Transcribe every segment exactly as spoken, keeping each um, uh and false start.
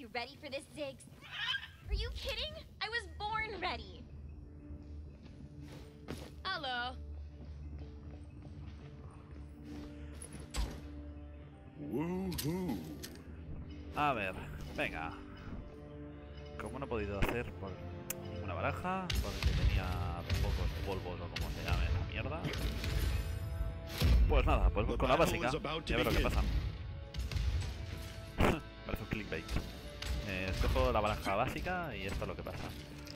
You ready for this, Ziggs? Are you kidding? I was born ready. Hello. Woohoo. A ver, venga. Como no he podido hacer por ninguna baraja, porque tenía pocos polvos o como se llame esa mierda. Pues nada, pues con la básica. Ya ver lo que pasa. Parece un clickbait. Eh, escojo la baraja básica y esto es lo que pasa.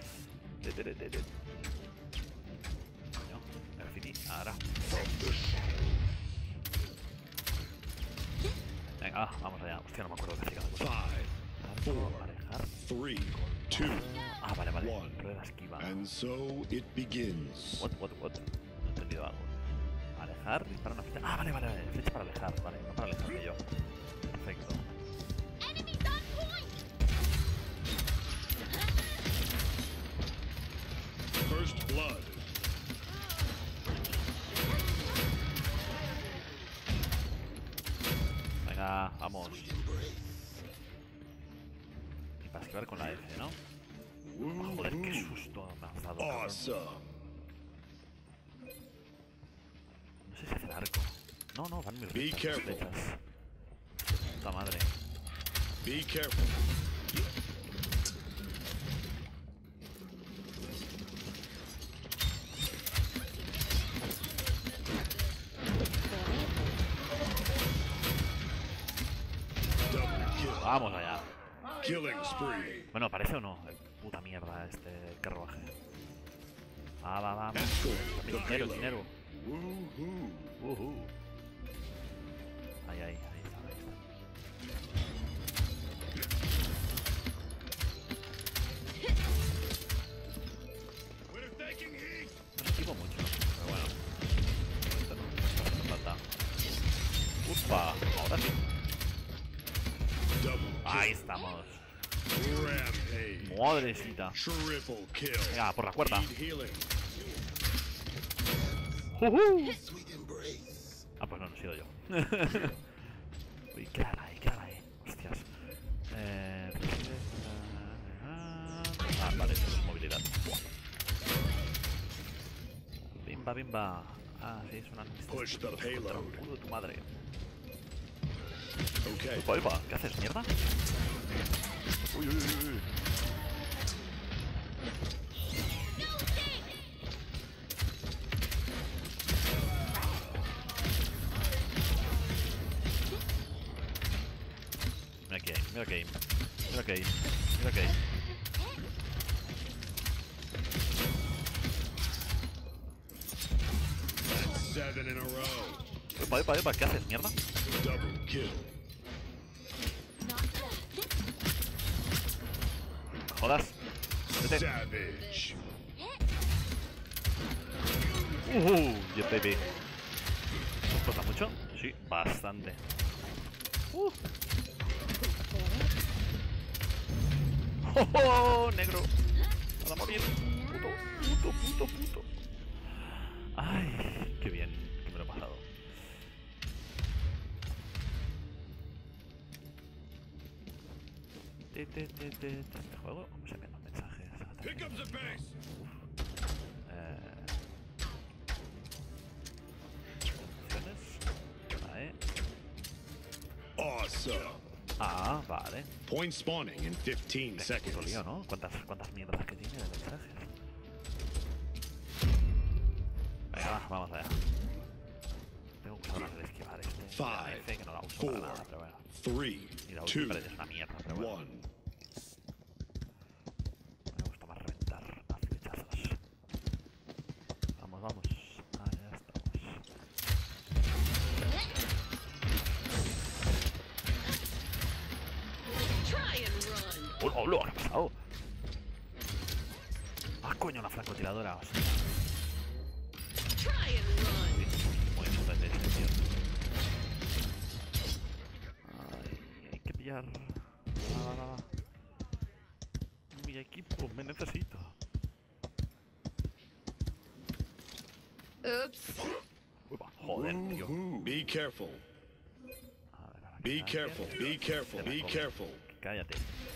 Coño, graffiti, ahora. Venga, vamos allá. Hostia, no me acuerdo casi cada cosa. Alejar. Ah, vale, vale. Rueda esquiva. And so it begins. What, what, what? No he entendido algo. Alejar, dispara una flecha. Ah, vale, vale, vale. Flecha para alejar, vale. No para alejarme yo. Perfecto. Enemies on point. First blood. Venga, vamos. Y para esquivar con la F, ¿no? Oh, joder, qué susto me ha dado. Awesome. No sé si hace el arco. No, no, van mis Be flechas. careful. flechas. Puta madre. Be careful. Vamos allá. Killing spree. Bueno, ¿parece o no? El puta mierda este carruaje. Va, va, va. Dinero, dinero. Woohoo. Uhu. Ahí, ahí, ahí está, ahí está. No esquivo mucho, pero bueno. Esto no, esto no falta. Upa, ahora sí. Ahí estamos. Rampage. Madrecita. Triple kill. Venga, por la cuerda. Need healing. Uhu. Ah, pues no, no he sido yo. Uy, quédala ahí, quédala ahí. Hostias. Eh... Ah, vale, esto es movilidad. Bimba, bimba. Ah, sí, es una... Push the payload. Culo de tu madre. Okay. Upa, upa, ¿qué haces, mierda? Uy, uy, uy, uy. Mira aquí, mira aquí, mira aquí, mira aquí. That's seven in a row. Upa, upa, upa, ¿qué haces, mierda? Double kill. Jodas. Vete. Savage. Uh, yeah, baby. ¿Cuesta mucho? Sí, bastante. Uh. ¡Oh, oh, negro! ¡Para morir! ¡Puto, puto, puto, puto! ¡Ay! ¡Qué bien! Que me lo he pasado. Te, te, te, te, ¿este juego? ¿Cómo se envían los mensajes? Pick up the base. Eh... Opciones. Vale. Awesome. Ah, vale. Point spawning in fifteen Puto seconds. lío, ¿no? ¿Cuántas, cuántas mierdas que tiene de mensajes? Venga, va, vamos allá. Tengo que usar de esquivar este. Five, F, que no la uso four, para nada, pero bueno. three, Y la ulti two, parece una mierda, pero bueno. one. Me gusta más reventar a flechazos. Vamos, vamos. Allá estamos. ¡Oh, oh, lo! ¿Qué ha pasado? ¡Ah, coño, la francotiradora! Hostia. Muy potente este tío. Ay, hay que pillar. Va, va, va. Mi equipo me necesita. Oops. Uy, va, joder, tío. Be careful. A ver, a ver, Be ¿qué careful. hace? Be careful. Se la Be come. careful. Cállate.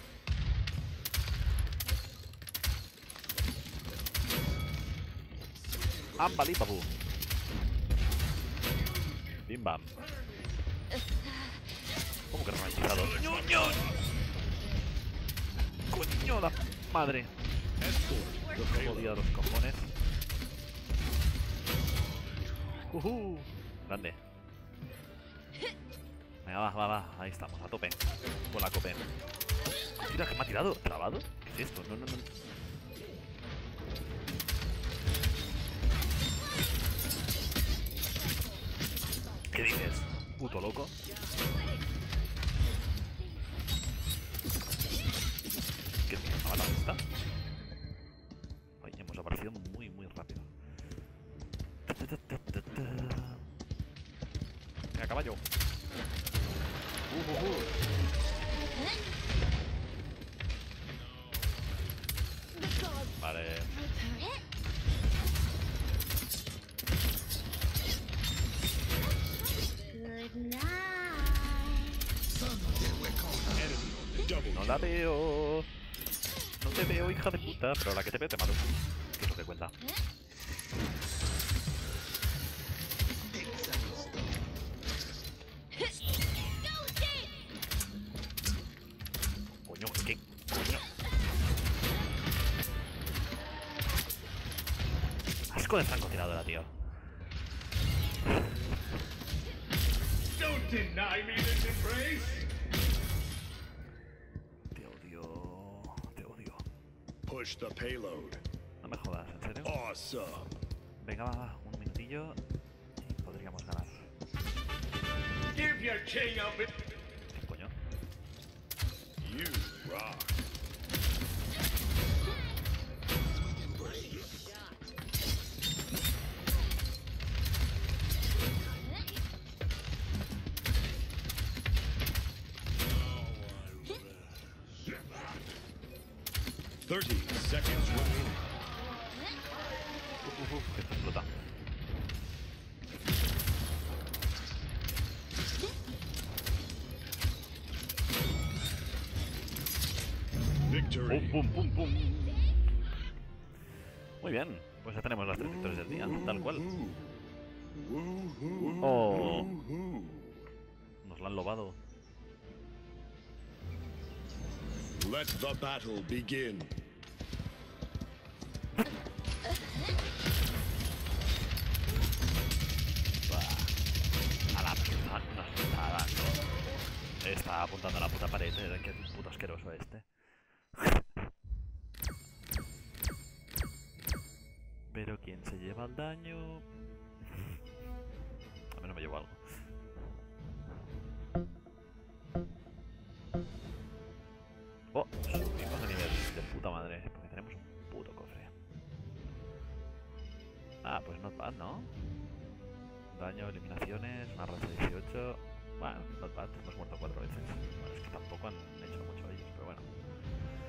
Ambalipabu. Bim bam. ¿Cómo que ralentizado? ¡Ñoño! ¡Coño la madre! Escort the payload. Jodido los cojones. Uh Grande. Venga, va, va, va. Ahí estamos, a tope. Con la cope. Mira, que me ha tirado. ¿Trabado? ¿Qué es esto? No, no, no. ¿Qué dices? Puto loco. ¿Qué tío? ¿Me ha matado esta? Ay, hemos aparecido muy, muy rápido. Venga, caballo. Uh, uh, uh. Vale. Good night. Enemy double No la veo. No te veo, hija de puta. Pero la que te veo te mato. ¿Qué es lo que cuenta? Coño, ¿qué? Coño. Asco de francotiradora, tío. Don't deny me this embrace. Te odio. Te odio. Push the payload. No me jodas, ¿en serio? Awesome. Venga, va, va. Un minutillo. Y podríamos ganar. Give your king a bit. ¿Qué coño? You rock. Thirty seconds remaining. Uf, uf, uf, que esto explota. Victory. Pum, pum, pum, pum. Muy bien, pues ya tenemos las tres victorias del día, tal cual. Oh, nos la han lobado. Let the battle begin. A la puta, nos está dando. Está apuntando a la puta pared, eh, que puto asqueroso este. Pero ¿quién se lleva el daño? A mí no me llevo algo. Oh, subimos de nivel de puta madre, porque tenemos un puto cofre. Ah, pues not bad, ¿no? Daño, eliminaciones, una racha dieciocho. Bueno, not bad, hemos muerto cuatro veces. Bueno, es que tampoco han hecho mucho ellos, pero bueno.